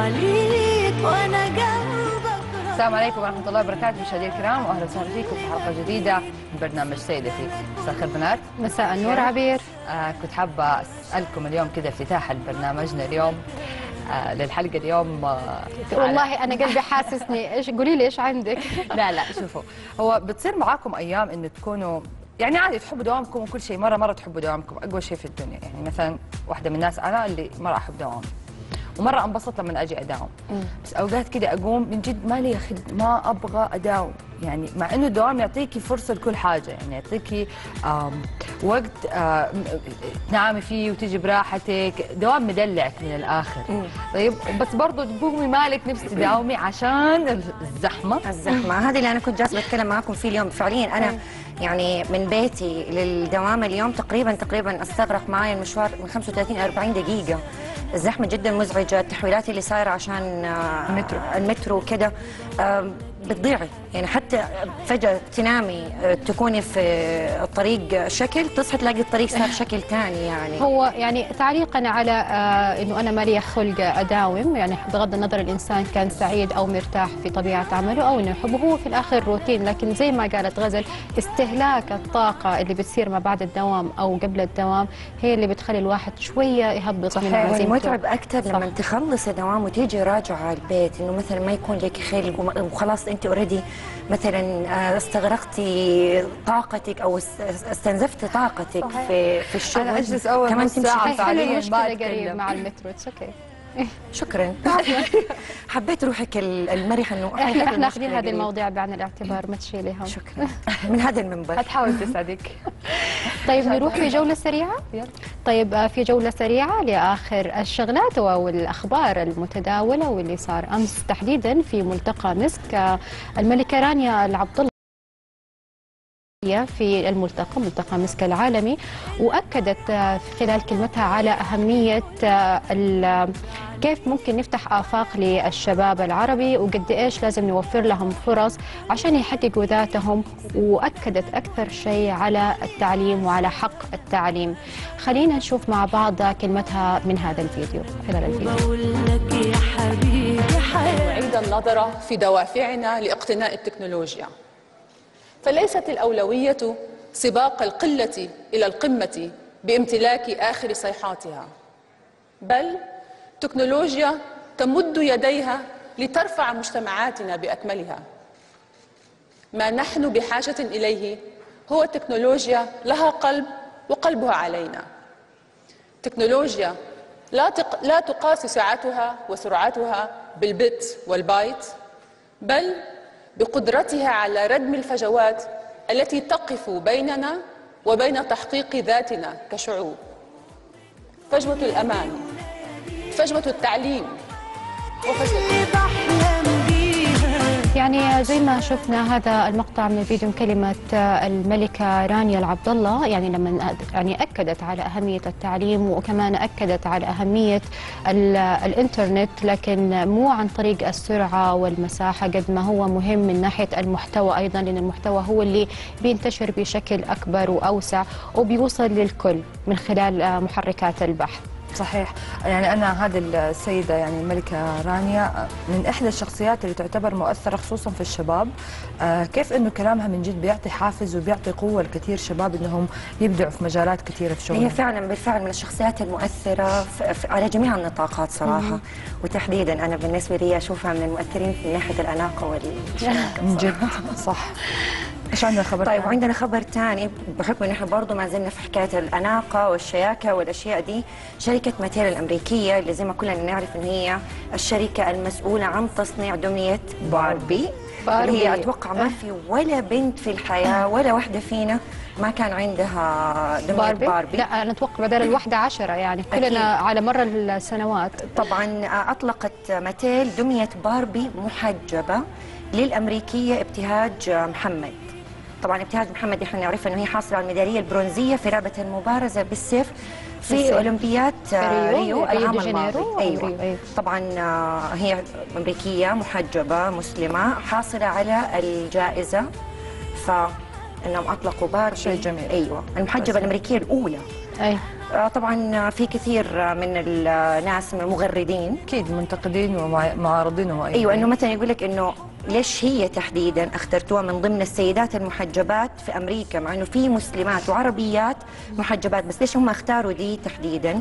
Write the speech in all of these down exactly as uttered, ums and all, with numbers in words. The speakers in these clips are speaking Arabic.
عليك وانا قلبك. السلام عليكم ورحمة الله وبركاته مشاهدينا الكرام، واهلا وسهلا فيكم في حلقة جديدة من برنامج سيدتي. مساء الخير بنات. مساء النور عبير. آه كنت حابة اسألكم اليوم كذا افتتاحا لبرنامجنا اليوم آه للحلقة اليوم. آه والله أنا قلبي حاسسني، ايش قولي لي ايش عندك؟ لا لا شوفوا، هو بتصير معاكم أيام إنه تكونوا يعني عادي تحبوا دوامكم وكل شيء، مرة مرة تحبوا دوامكم أقوى شيء في الدنيا. يعني مثلا واحدة من الناس أنا اللي مرة أحب دوام، ومره انبسط لما اجي اداوم، بس اوقات كده اقوم من جد ما لي خد ما ابغى اداوم، يعني مع انه الدوام يعطيكي فرصه لكل حاجه، يعني يعطيكي وقت تنامي فيه وتجي براحتك، دوام مدلعك من الاخر. مم. طيب بس برضه تقومي مالك نفس تداومي عشان الزحمه. الزحمه هذه اللي انا كنت جالسه بتكلم معاكم فيه اليوم. فعليا انا مم. يعني من بيتي للدوام اليوم تقريبا تقريبا استغرق معي المشوار من خمسة وثلاثين إلى أربعين دقيقه. الزحمه جدا مزعجه، التحويلات اللي صايره عشان المترو المترو كده بتضيعي، يعني حتى فجأة تنامي تكوني في الطريق شكل، تصحي تلاقي الطريق صار شكل ثاني. يعني هو يعني تعليقا على آه انه انا ما لي خلق اداوم، يعني بغض النظر الانسان كان سعيد او مرتاح في طبيعه عمله او انه يحبه، هو في الاخر روتين، لكن زي ما قالت غزل استهلاك الطاقه اللي بتصير ما بعد الدوام او قبل الدوام هي اللي بتخلي الواحد شويه يهبط من عزيمته. والمتعب اكثر لما تخلص الدوام وتيجي راجعه على البيت، انه مثلا ما يكون لك خلق وخلاص انت اوريدي مثلا استغرقتي طاقتك او استنزفتي طاقتك صحيح. في في الشغل. انا اجلس اول كمان ساعه فعليا ما قريب مع المترو. اتس اوكي. شكرا. حبيت روحك المرحه انه احنا احنا ناخذين هذه المواضيع بعين الاعتبار، ما تشيليها. شكرا من هذا المنبر. هتحاول تسعدك. طيب نروح في جوله سريعه. طيب في جوله سريعه لاخر الشغلات والاخبار المتداوله واللي صار امس تحديدا في ملتقى مسك. الملكه رانيا العبد في الملتقى ملتقى مسك العالمي، واكدت خلال كلمتها على اهميه كيف ممكن نفتح آفاق للشباب العربي وقد ايش لازم نوفر لهم فرص عشان يحققوا ذاتهم، واكدت اكثر شيء على التعليم وعلى حق التعليم. خلينا نشوف مع بعض كلمتها من هذا الفيديو. خلال الفيديو يا حبيبي نعيد النظر في دوافعنا لاقتناء التكنولوجيا، فليست الأولوية سباق القلة إلى القمة بامتلاك آخر صيحاتها، بل تكنولوجيا تمد يديها لترفع مجتمعاتنا بأكملها. ما نحن بحاجة إليه هو تكنولوجيا لها قلب وقلبها علينا، تكنولوجيا لا, تق... لا تقاس سعتها وسرعتها بالبت والبايت، بل بقدرتها على ردم الفجوات التي تقف بيننا وبين تحقيق ذاتنا كشعوب. فجوة الأمان، فجوة التعليم، وفجوة يعني زي ما شفنا هذا المقطع من الفيديو كلمة الملكة رانيا العبد الله، يعني لما يعني أكدت على أهمية التعليم وكمان أكدت على أهمية الإنترنت، لكن مو عن طريق السرعة والمساحة قد ما هو مهم من ناحية المحتوى أيضا، لأن المحتوى هو اللي بينتشر بشكل أكبر وأوسع وبيوصل للكل من خلال محركات البحث. صحيح. يعني أنا هذه السيدة يعني الملكة رانيا من إحدى الشخصيات اللي تعتبر مؤثرة خصوصا في الشباب. آه كيف إنه كلامها من جد بيعطي حافز وبيعطي قوة لكثير شباب إنهم يبدعوا في مجالات كثيرة في شغلهم. هي فعلا بالفعل من الشخصيات المؤثرة في في على جميع النطاقات صراحة. مم. وتحديدا أنا بالنسبة لي أشوفها من المؤثرين في ناحية الأناقة والشياكة. من جد صح. ايش عندنا خبر؟ طيب وعندنا خبر ثاني بحكم ان احنا برضه ما زلنا في حكايه الاناقه والشياكه والاشياء دي. شركه ماتيل الامريكيه اللي زي ما كلنا نعرف ان هي الشركه المسؤوله عن تصنيع دميه باربي. باربي هي اتوقع ما في ولا بنت في الحياه ولا واحده فينا ما كان عندها دميه باربي. باربي. لا انا اتوقع بدل الواحده عشرة، يعني كلنا أكيد. على مر السنوات. طبعا اطلقت ماتيل دميه باربي محجبه للامريكيه ابتهاج محمد. طبعا ابتهاج محمد احنا نعرفها انه هي حاصله على الميداليه البرونزيه في لعبه المبارزه بالسيف في اولمبياد ريو, ريو العام الماضي. أيوة. أيوة. طبعا هي امريكيه محجبه مسلمه حاصله على الجائزه، فانهم اطلقوا باربي. شيء جميل. ايوه المحجبه الامريكيه الاولى. أي. آه، طبعا في كثير من الناس من المغردين اكيد منتقدين ومعارضين وايضا ايوه انه مثلا يقول لك انه ليش هي تحديدا اخترتوها من ضمن السيدات المحجبات في امريكا، مع انه في مسلمات وعربيات محجبات، بس ليش هم اختاروا دي تحديدا؟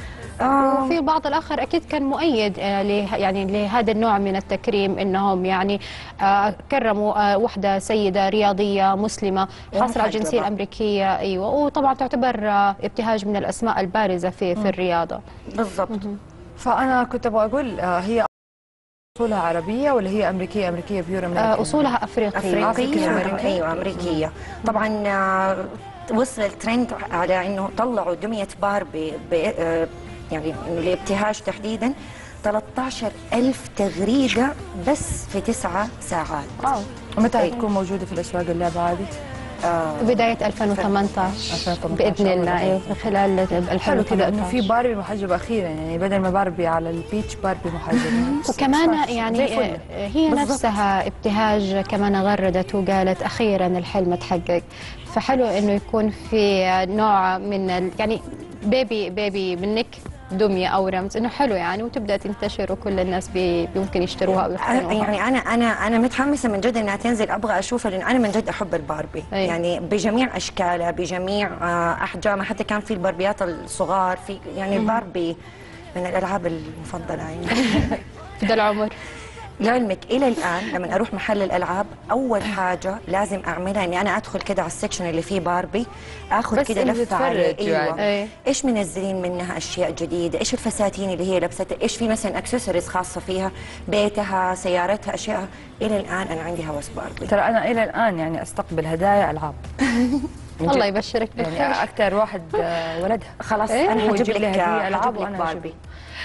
آه وفي البعض الآخر أكيد كان مؤيد آه له يعني لهذا النوع من التكريم، إنهم يعني آه كرموا آه وحدة سيدة رياضية مسلمة حاصلة على الجنسية الأمريكية. أيوة، وطبعا تعتبر آه ابتهاج من الأسماء البارزة في في الرياضة. بالضبط. فأنا كنت أبغى أقول آه هي أصولها عربية ولا هي أمريكية أمريكية بيور أمريكية؟ آه أصولها أفريقية. أفريقية أمريكية. أيوة أمريكية. طبعا آه وصل الترند على إنه طلعوا دمية باربي آه يعني إنه لابتهاج تحديدا ثلاثة عشر ألف تغريدة بس في تسعة ساعات. آه. ومتى هتكون موجودة في الأسواق اللعبة هذه؟ آه بداية ألفين وثمانية عشر بإذن الله. أيوة خلال ألفين وثمانية عشر. حلو كذا إنه في باربي محجبة أخيرا، يعني بدل ما باربي على البيتش باربي محجبة. وكمان يعني هي نفسها ابتهاج كمان غردت وقالت أخيرا الحلم تحقق، فحلو إنه يكون في نوع من يعني بيبي بيبي منك دمية أو رمز، إنه حلو يعني، وتبدأ تنتشر وكل الناس بي ممكن يشتروها أو يقتنوها. يعني أنا أنا أنا متحمسة من جد إنها تنزل، أبغى أشوفها لأن أنا من جد أحب الباربي. أي. يعني بجميع أشكالها بجميع أحجامها، حتى كان في الباربيات الصغار، في يعني الباربي من الألعاب المفضلة يعني في ذا العمر. لعلمك إلى الآن لما أروح محل الألعاب أول حاجة لازم أعملها إني أنا أدخل كده على السكشن اللي فيه باربي، آخذ كده لفة عليه. أيوة. يعني. إيش منزلين منها أشياء جديدة، إيش الفساتين اللي هي لبستها، إيش في مثلا أكسسوارز خاصة فيها، بيتها، سيارتها، أشياء. إلى الآن أنا عندي هوس باربي. ترى أنا إلى الآن يعني أستقبل هدايا ألعاب. الله يبشرك بالخير. يعني أكثر واحد ولدها. خلاص إيه؟ أنا هجيب لك هدية ألعاب وأنا باربي.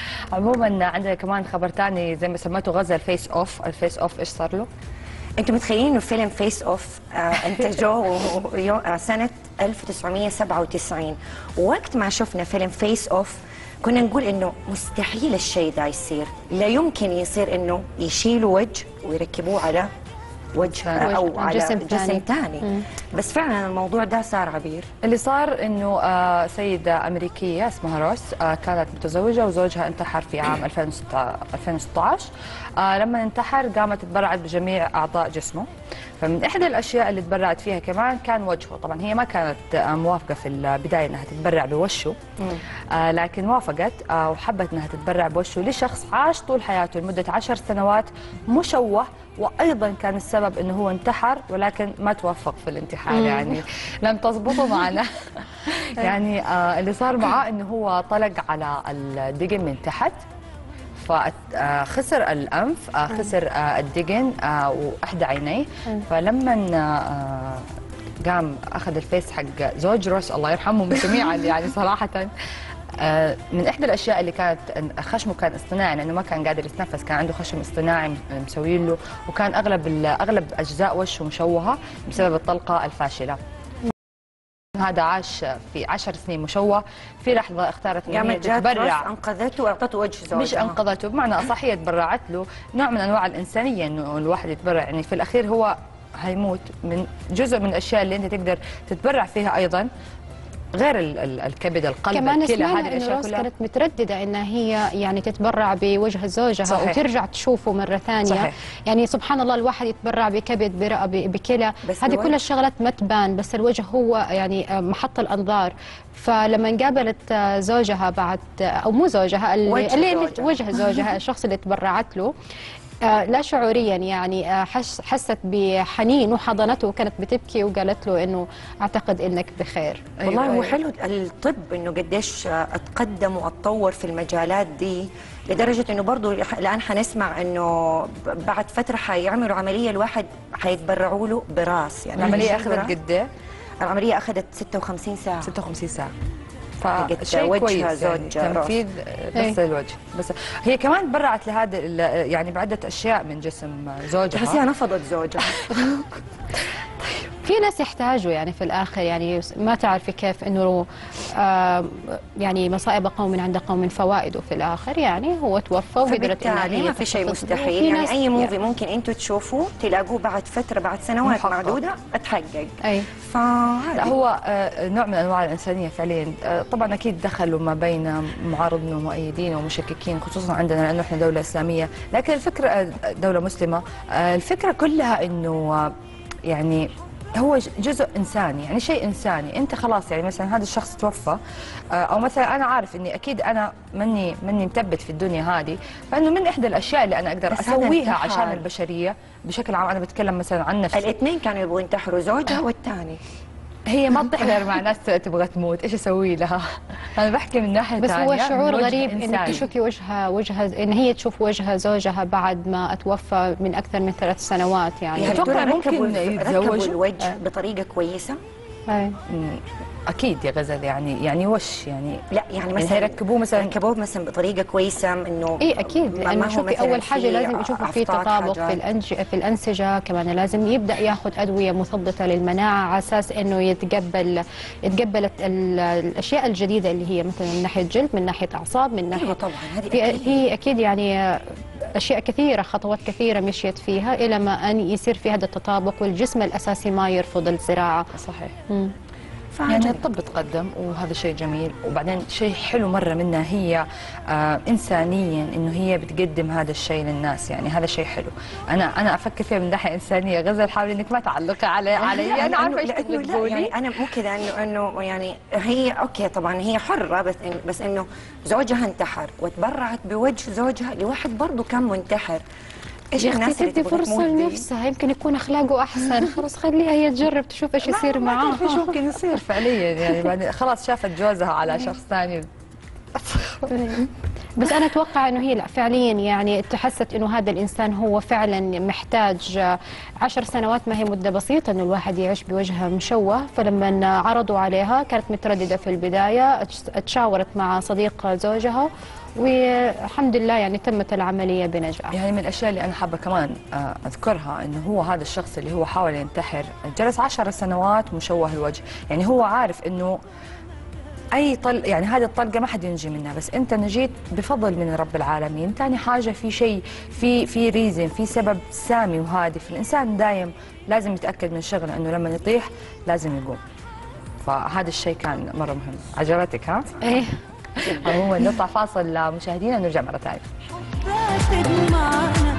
عموما عندنا كمان خبر ثاني زي ما سميته غزة الفيس اوف. الفيس اوف ايش صار له؟ انتم متخيلين انه فيلم فيس اوف آه انتجوه آه سنة ألف وتسعمية وسبعة وتسعين، ووقت ما شفنا فيلم فيس اوف كنا نقول انه مستحيل الشيء ده يصير، لا يمكن يصير انه يشيلوا وجه ويركبوه على وجه او على جسم جسم ثاني. بس فعلا الموضوع ده صار عبير. اللي صار انه آه سيده امريكيه اسمها روس آه كانت متزوجه وزوجها انتحر في عام ألفين وستة عشر. آه لما انتحر قامت تبرعت بجميع اعضاء جسمه، فمن احدى الاشياء اللي تبرعت فيها كمان كان وجهه. طبعا هي ما كانت آه موافقه في البدايه انها تتبرع بوشه، آه لكن وافقت آه وحبت انها تتبرع بوشه لشخص عاش طول حياته لمده عشر سنوات مشوه، وايضا كان السبب انه هو انتحر ولكن ما توفق في الانتحار. يعني لم تزبطه معنا. يعني آه اللي صار معاه انه هو طلق على الدقن من تحت، فخسر الانف، آه خسر آه الدقن آه واحدى عينيه. فلما آه قام اخذ الفيس حق زوج روس الله يرحمهم جميعا يعني صراحه، من احدى الاشياء اللي كانت خشمه كان اصطناعي لانه ما كان قادر يتنفس، كان عنده خشم اصطناعي مسوين له، وكان اغلب اغلب اجزاء وجهه مشوهه بسبب الطلقه الفاشله. هذا عاش في عشر سنين مشوه، في لحظه اختارت انها تتبرع، انقذته واعطته وجه زوجها. مش انقذته بمعنى اصح، هي تبرعت له، نوع من انواع الانسانيه انه الواحد يتبرع. يعني في الاخير هو هيموت، من جزء من الاشياء اللي انت تقدر تتبرع فيها ايضا غير الكبد، القلب، كمان الكلى، هذه الاشياء كلها. كانت متردده انها هي يعني تتبرع بوجه زوجها. صحيح. وترجع تشوفه مره ثانيه. صحيح. يعني سبحان الله الواحد يتبرع بكبد، برئه، بكلى، هذه كل الشغلات ما تبان، بس الوجه هو يعني محط الانظار. فلما قابلت زوجها بعد، او مو زوجها، اللي, وجه, اللي زوجها. وجه زوجها الشخص اللي تبرعت له، آه لا شعوريا يعني آه حس حست بحنين وحضنته وكانت بتبكي وقالت له انه اعتقد انك بخير. والله أيوة هو حلو الطب انه قديش اتقدم واتطور في المجالات دي، لدرجه انه برضه الان حنسمع انه بعد فتره حيعملوا عمليه الواحد حيتبرعوا له براس. يعني العمليه اخذت قد ايه؟ العمليه اخذت ستة وخمسين ساعه. ستة وخمسين ساعه. فشيء كويس يعني تنفيذ بس الوجه. بس هي كمان تبرعت لهذا يعني بعدة اشياء من جسم زوجها. بس هي نفضت زوجها. طيب في ناس يحتاجوا يعني في الاخر، يعني ما تعرفي كيف انه آه يعني مصائب قوم عند قوم فوائد في الاخر، يعني هو توفى وقدرت فبالتالي ما في شيء مستحيل، يعني اي موفي يعني ممكن انتم تشوفوه تلاقوه بعد فتره بعد سنوات محقق. معدوده اتحقق. اي لا هو آه نوع من انواع الانسانيه فعليا. آه طبعا اكيد دخلوا ما بين معارضين ومؤيدين ومشككين، خصوصا عندنا لانه احنا دوله اسلاميه، لكن الفكره آه دوله مسلمه. آه الفكره كلها انه آه يعني هو جزء انساني، يعني شيء انساني. انت خلاص يعني مثلا هذا الشخص توفى، او مثلا انا عارف اني اكيد انا مني مني مثبت في الدنيا هذه، فانه من احدى الاشياء اللي انا اقدر اسويها عشان البشريه بشكل عام. انا بتكلم مثلا عن نفسي. الاثنين كانوا يبغوا ينتحروا، زوجها والثاني. هي ما بتحضر مع ناس تبغى تموت، ايش اسوي لها؟ انا بحكي من ناحيه بس ثانيه. هو شعور غريب انك تشوفي وجهها وجهها ان هي تشوف وجهها زوجها بعد ما اتوفى من اكثر من ثلاث سنوات. يعني اتوقع ممكن يتزوجوا الوجه بطريقه كويسه. اي اكيد يا غزل، يعني يعني وش يعني لا يعني مثلا يركبوه مثلا يركبوه مثلا بطريقه كويسه انه اي اكيد، لانه شوفي اول حاجه لازم يشوفوا في تطابق في الأنج... في الانسجه، كمان لازم يبدا ياخذ ادويه مثبطه للمناعه على اساس انه يتقبل يتقبل ال... الاشياء الجديده اللي هي مثلا من ناحيه جلد، من ناحيه اعصاب، من ناحيه طبعا هذه في... هي اكيد يعني اشياء كثيره، خطوات كثيره مشيت فيها الى ما ان يصير في هذا التطابق، والجسم الاساسي ما يرفض الزراعه. صحيح. مم. يعني الطب تقدم وهذا شيء جميل، وبعدين شيء حلو مره منها هي آه انسانيا انه هي بتقدم هذا الشيء للناس، يعني هذا شيء حلو. انا انا افكر فيها من ناحيه انسانيه. غزل حاولي انك ما تعلقي علي علي انا عارفه ايش تبغي تقولي. يعني انا مو كذا انه انه يعني هي اوكي طبعا هي حره، بس إن بس انه زوجها انتحر وتبرعت بوجه زوجها لواحد برضه كان منتحر. ايش الناس اللي تدي فرصه لنفسها، يمكن يكون اخلاقه احسن، خلاص خليها هي تجرب تشوف ايش يصير معاها. ايش ممكن يصير فعليا، يعني بعد خلاص شافت جوزها على شخص ثاني. بس انا اتوقع انه هي لا فعليا يعني تحست انه هذا الانسان هو فعلا محتاج عشر سنوات، ما هي مده بسيطه انه الواحد يعيش بوجه مشوه. فلما عرضوا عليها كانت متردده في البدايه، تشاورت مع صديق زوجها والحمد لله يعني تمت العمليه بنجاح. يعني من الاشياء اللي انا حابه كمان اذكرها انه هو هذا الشخص اللي هو حاول ينتحر جلس عشر سنوات مشوه الوجه، يعني هو عارف انه اي طل يعني هذه الطلقه ما حد ينجي منها، بس انت نجيت بفضل من رب العالمين. ثاني حاجه في شيء في في ريزن، في سبب سامي وهادف. الانسان دايم لازم يتاكد من شغله انه لما يطيح لازم يقوم، فهذا الشيء كان مره مهم. عجبتك ها؟ ايه عموما نطلع فاصل لمشاهدينا ونرجع مره ثانيه.